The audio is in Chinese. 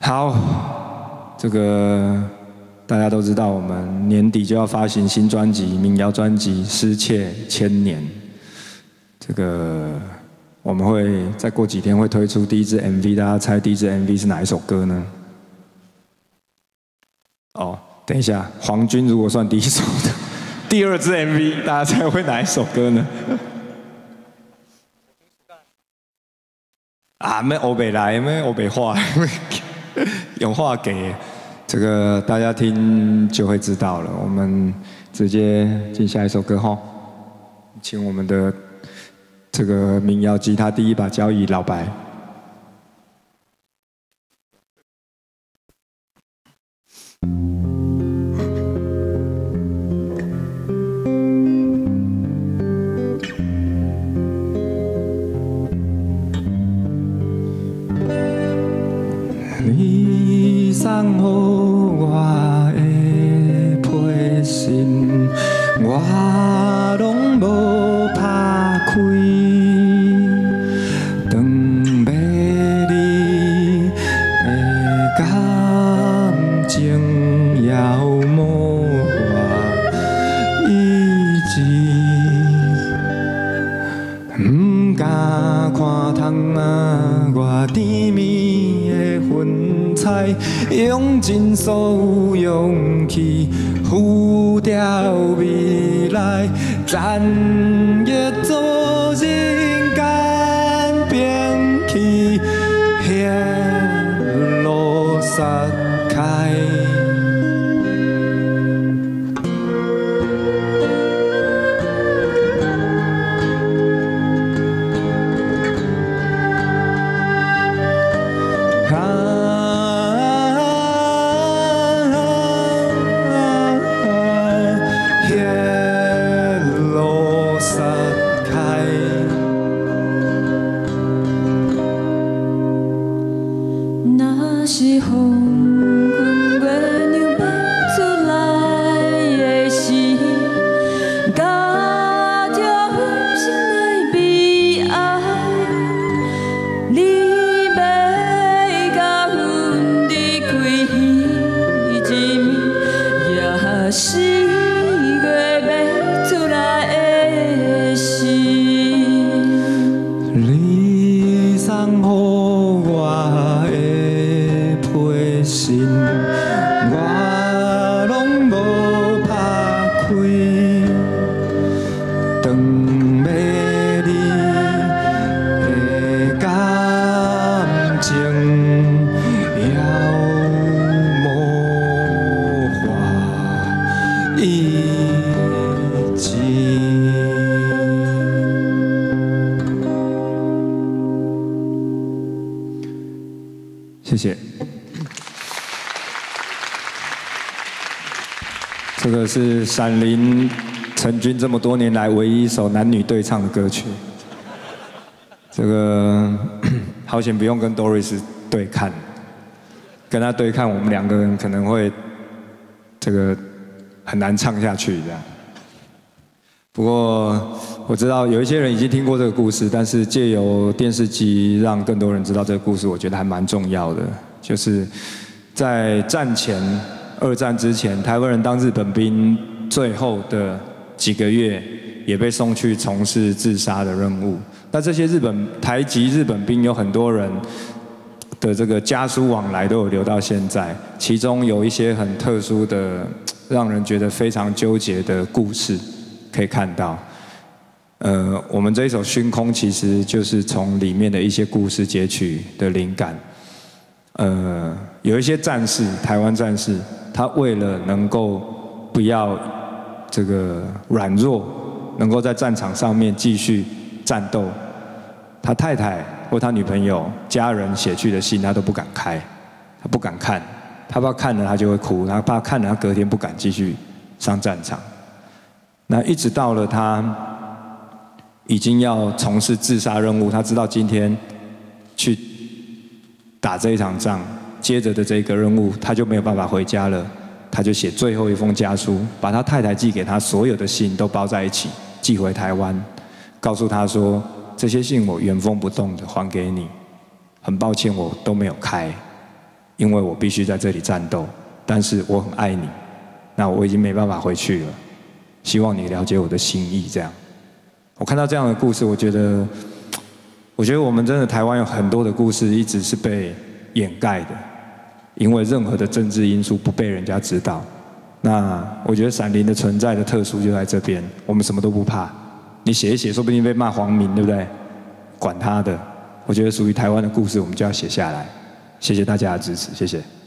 好，这个大家都知道，我们年底就要发行新专辑，民谣专辑《失窃千年》。这个我们会再过几天会推出第一支 MV， 大家猜第一支 MV 是哪一首歌呢？哦，等一下，黄军如果算第一首的，第二支 MV 大家猜会哪一首歌呢？啊，没欧北来，没欧北话，有话给，这个大家听就会知道了。我们直接进下一首歌哈，请我们的这个民谣吉他第一把交椅老白。你送予我的批信，我拢无拍开。当要你的感情要无我意志，不敢看窗啊，我甜蜜的云彩，用尽所有勇气，付掉未来，残月做人间兵器，血路撒开。 是风云月亮要出来的时，加着阮心内悲哀。你要甲阮离开彼一暝，也是月要出来的时。 你送予我的心，我拢无拍开，当要你的感情要无我意志。谢谢。这个是闪灵成军这么多年来唯一一首男女对唱的歌曲。这个好险不用跟 Doris 对看，跟他对看，我们两个人可能会这个很难唱下去这样。不过我知道有一些人已经听过这个故事，但是借由电视机让更多人知道这个故事，我觉得还蛮重要的。就是在战前。二战之前，台湾人当日本兵最后的几个月，也被送去从事自杀的任务。那这些台籍日本兵有很多人的这个家书往来都有留到现在，其中有一些很特殊的，让人觉得非常纠结的故事可以看到。我们这一首《熏空》其实就是从里面的一些故事截取的灵感。有一些战士，台湾战士。他为了能够不要这个软弱，能够在战场上面继续战斗，他太太或他女朋友、家人写去的信，他都不敢开，他不敢看，他怕看了他就会哭，他怕看了他隔天不敢继续上战场。那一直到了他已经要从事自杀任务，他知道今天去打这一场仗。接着的这个任务，他就没有办法回家了，他就写最后一封家书，把他太太寄给他所有的信都包在一起，寄回台湾，告诉他说：这些信我原封不动的还给你，很抱歉我都没有开， 因为我必须在这里战斗，但是我很爱你，那我已经没办法回去了，希望你了解我的心意。这样，我看到这样的故事，我觉得我们真的台湾有很多的故事一直是被掩盖的，因为任何的政治因素不被人家知道。那我觉得闪灵的存在的特殊就在这边，我们什么都不怕，你写一写，说不定被骂黄民，对不对？管他的，我觉得属于台湾的故事，我们就要写下来。谢谢大家的支持，谢谢。